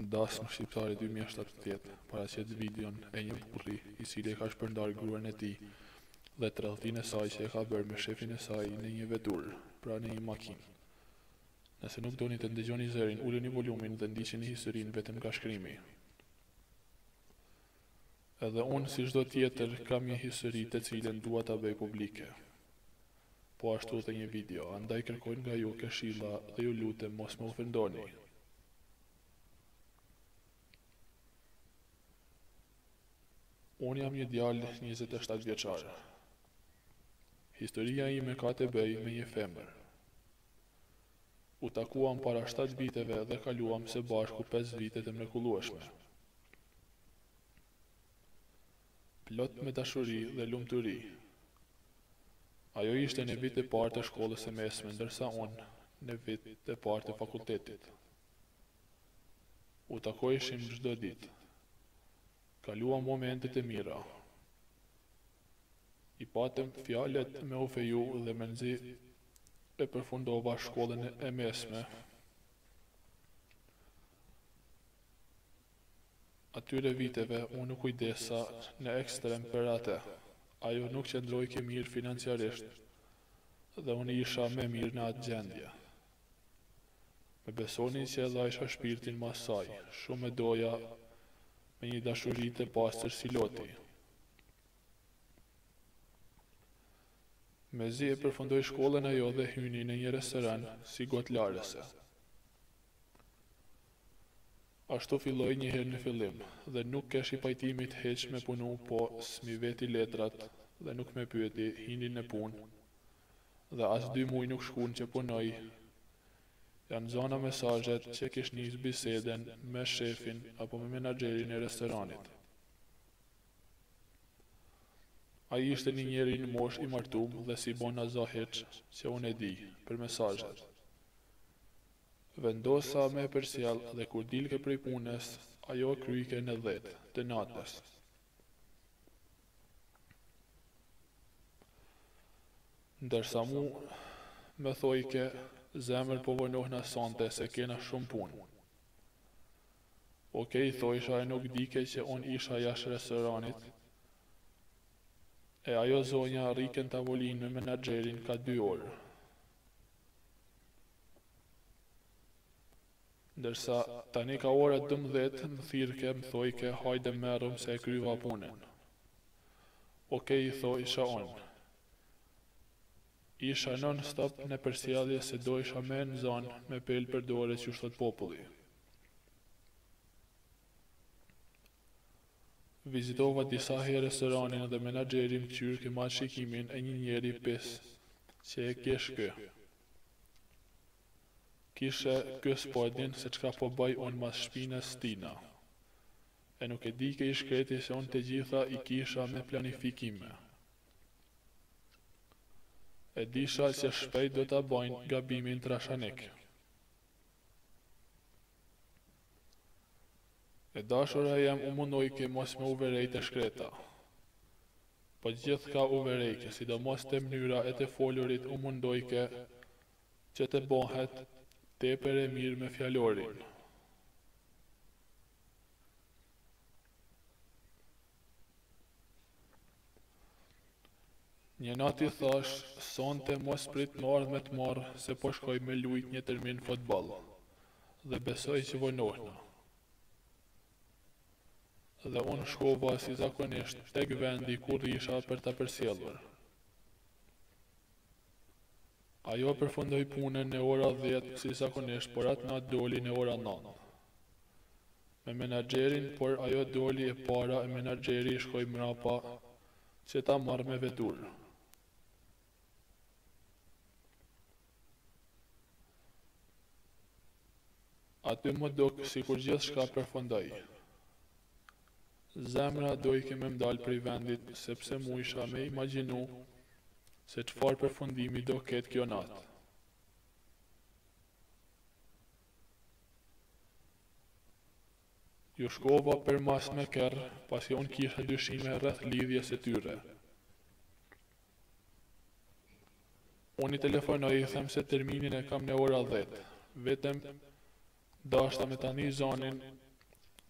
Dasmë shqiptari 2017 paraqet videon e një burri i cili e ka shpërndar gruan e tij dhe tradhtinë e saj që e ka bërë me shefin e saj në një vetur, pra në një makinë. Nëse nuk doni të ndëgjoni zërin, uleni volumin dhe ndiqeni historinë vetëm nga shkrimi. Edhe unë, si çdo tjetër, kam një histori të cilën dua ta bëj publike. Po ashtu dhe një video, andaj kërkoj nga ju këshilla dhe ju lutem mos më ofendoni. Unë jam një djalë 27 vjeçar. Historia ime ka të bëjë me një femër. U takuam para 7 viteve dhe kaluam së bashku 5 vite të mrekullueshme. Plot me dashuri dhe lumturi. Ajo ishte në vit e parë të shkollës së mesme, ndërsa unë në vit e parë të fakultetit. U takojshim çdo ditë. Kaluam momentet e mira. I patëm fjalët me u feju dhe menzi e përfundova shkollën e mesme. Atyre viteve unë u kujdesa në ekstrem për atë. Ajo nuk qëndroi ke mirë financiarisht dhe unë isha me mirë në atë gjendje. Me besoni që edhe isha shpirtin mas saj, shumë e doja me një dashuri të pastër si loti. Mezi e përfundoi shkollën ajo dhe hyni në një restoran si gotlarëse. Ashtu filloi një herë në fillim, dhe nuk keshi pajtimit heq me punu, po s'mi veti letrat dhe nuk me pyeti, hini në punë, dhe as 2 muaj nuk shkun që punoj. Janë zona mesazhet që kish nis biseden me shefin apo me menaxherin e restoranit. Ai ishte një njeri në moshë i martum dhe si bona zaheq që unë e di për mesazhet. Vendosa me përsjell dhe kur dilke prej punës, ajo kryke në 10 të natës. Ndërsa mu me thojke, zemër po vonohna sonte se kena shumë punë. Okej, thojsha e nuk dike që unë isha jashtë restoranit, e ajo zonja rriken tavolinë me menaxherin ka 2 orë. Ndërsa tani ka ora 12, më thirrke, më thojke, hajde merrem se e kryva punën. Okej, thojsha unë. Isha non-stop në përsjellje se do isha me në zonë me pelë për dore që shtot populli. Vizitova disa herë restoranin dhe menaxheri më qyrë ma shikimin e një njeri pis që e kesh kë. Kishe kë spodin se çka po bëj unë mas shpinës tina. E nuk e di ke i shkreti se unë të gjitha i kisha me planifikime. E disha se shpejt do ta bajnë gabimin trashanik. E dashura jem u mundojke mos me uverejt e shkreta. Po gjithë ka uverejke, sidomos të mënyra e të folurit u mundojke që të bohet tepër e mirë me fjalorin. Një nati thash, sonte mos prit marrë me të marrë se po shkoj me lujt një termin futboll, dhe besoj që vonohna. Dhe unë shkova si zakonisht tek vendi kur isha për ta përsjellur. Ajo përfundoi punën në ora 10 si zakonisht, por atë natë doli në ora 9. Me menaxherin, por ajo doli e para e menaxheri shkoi mrapa që ta marrë me vetur. Aty më dok si kur gjithë shka përfundoj. Zemra dojke me mdal prej vendit, sepse mu isha me imagjinu se çfarë përfundimi do ketë kjo natë. Ju shkova për mas me kerr, pasi unë kisha dyshime rreth lidhjes së tyre. Unë i telefonoj i them se terminin e kam në ora 10, vetëm dashta me tani zonin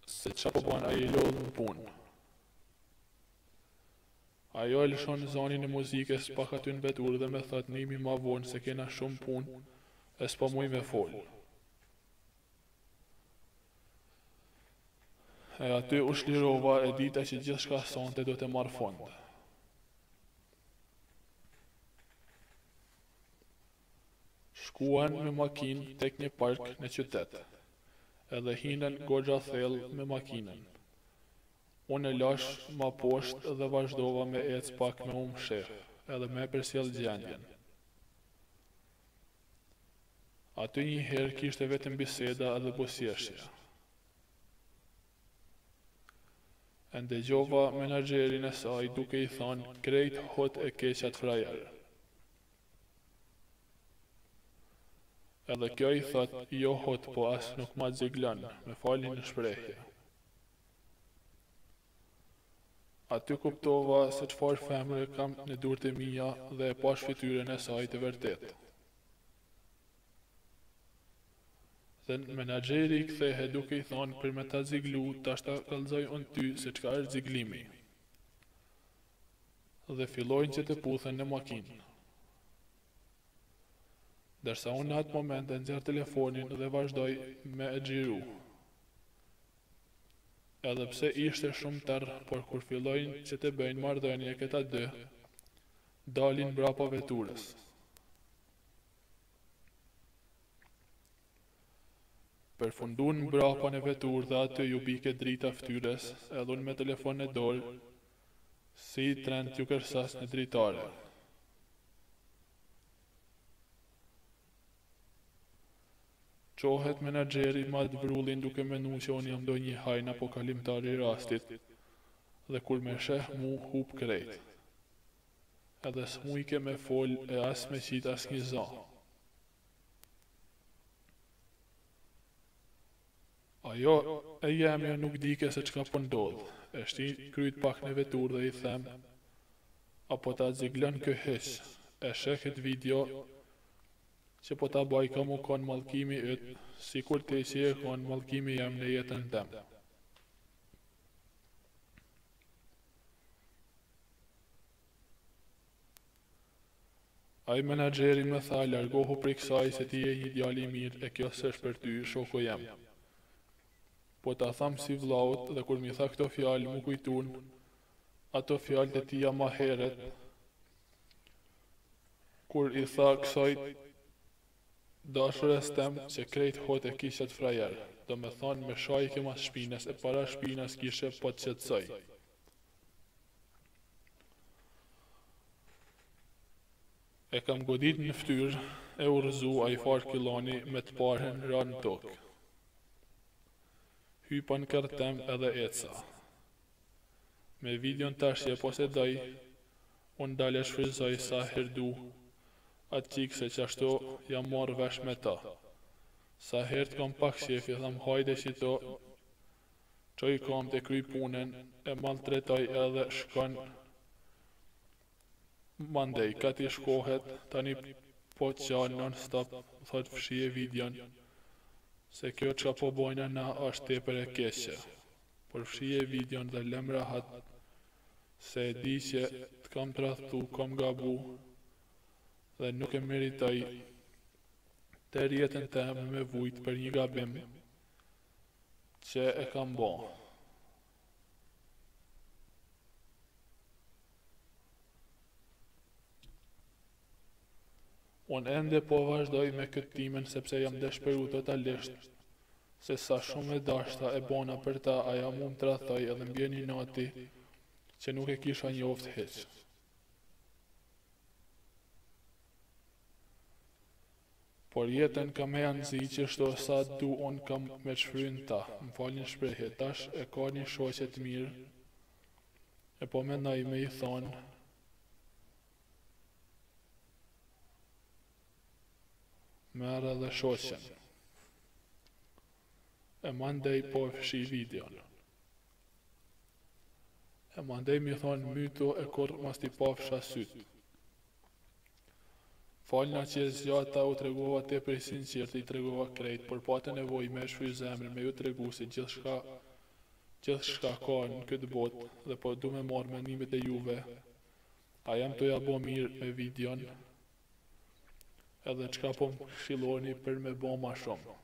se qa po ban ajo i lodhë në punë. Ajo e lëshon zonin e muzikës pak aty në vetur dhe me thot nimi ma vonë se kena shumë punë e s'po muj me folë. E aty u shlirova e dita që gjithë shka sonte do të marrë fond. Shkuan me makinë tek një park në qytet, edhe hinën goxha thellë me makinën. Unë e lash ma poshtë dhe vazhdova me ec pak me shef, edhe me përsjell gjendjen. Aty një herë kishte vetëm biseda edhe bosjeshja. E ndëgjova menaxherin e saj duke i thonë krejt hot e keqat frajer. Edhe kjo i thot, jo hot, po as nuk ma xiglan, me falin në shprehje. Aty kuptova se çfarë femre kam në durët e mia dhe e pash fytyrën e saj të vërtet. Dhe menaxheri i kthehe duke i thonë për me ta ziglu, tash ta kallëzoj unë ty se çka është ziglimi. Dhe fillojnë që të puthen në makinë. Dërsa unë në atë moment e nxjerr telefonin dhe vazhdoj me e xhiru. Edhe pse ishte shumë tërë, por kur fillojnë që të bëjnë marrëdhënie këta dy, dalin mbrapa veturës. Përfundun mbrapa në veturë dhe aty ju bike drita fytyrës, edhe unë me telefon në dorë, si trend ju kërsas në dritare. Qohet menaxheri ma të vrullin duke menu që unë jam do një hajn apo kalimtar i rastit, dhe kur me sheh mu hup krejt. Edhe s'mujke me fol e as me qit as një za. Ajo e jemja nuk dike se çka po ndodh, e shti kryt pak në vetur dhe i them, apo ta ziglën kë hiq, e sheket video, që po ta baj ka mu kon mallkimi yt, si kur te që e kon mallkimi jam në jetën tem. Ai menaxheri më tha, largohu prej kësaj se ti je një djalë i mirë e kjo s'është për ty, shoku jam. Po ta tham si vllaut dhe kur mi tha këto fjalë mu kujtun ato fjalët e tia ma heret, kur i tha kësaj dashurës tem që krejt hot e kishet frajer, do me thonë me shajke mas shpines e para shpines kishe po të qetësoj. E kam godit në ftyrë, e urzu a i farë kiloni me të parën ranë tokë. Hypa në kërtem edhe eca. Me videon tashje po se doj, unë dale shfryzoj sa herdu, atë qikë se që ashtu jam marrë vesh me ta. Sa herët kam pak shefi, tham hajde që to, qoj kam të kry punën, e maltretoj edhe shkon mandej, ka ti shkohet, tani po qanë non stop, thot fshije videon, se kjo që po bojna na është tepër e keqe. Por fshije videon dhe lem rahat, se e di që të kam të rathtu, kam gabu, dhe nuk e meritoj të rjetën teme me vujt për një gabim që e kam bo. Unë ende po vazhdoj me këtë timen sepse jam dëshpëru totalisht se sa shumë e dashta e bona për ta aja mund të rathoj edhe mbjeni nati që nuk e kisha njoft hiq. Por jetën kam e anëzi që shto sa du unë kam me shfryn ta, më falin shprehje, tash e ka një shoqet mirë, e po mendoj me i thonë, merë edhe shoqen. E mandej po e fshi videon. E mandej mi thonë myto e kur mas t'i pafsha sytë. Falna që e zgjata u tregova te për sinqert i tregova krejt, por pata nevoj me shfry zemrën me ju tregu se gjithë shka gjithë shka ka në këtë botë dhe po du me marrë mendimet e juve, a jam të ja bo mirë me videon, edhe qka po më këshilloni për me bo ma shumë.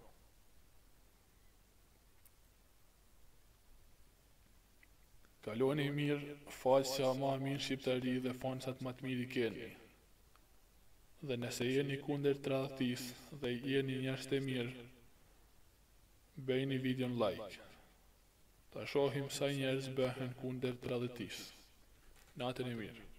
Kaloni mirë, faqja ma mirë shqiptari dhe fansat ma të mirë i keni. Dhe nëse jeni kunder tradhtis dhe jeni njerëz të mirë, bëjni videon like. Ta shohim sa njerëz bëhen kunder tradhtis. Natën e mirë.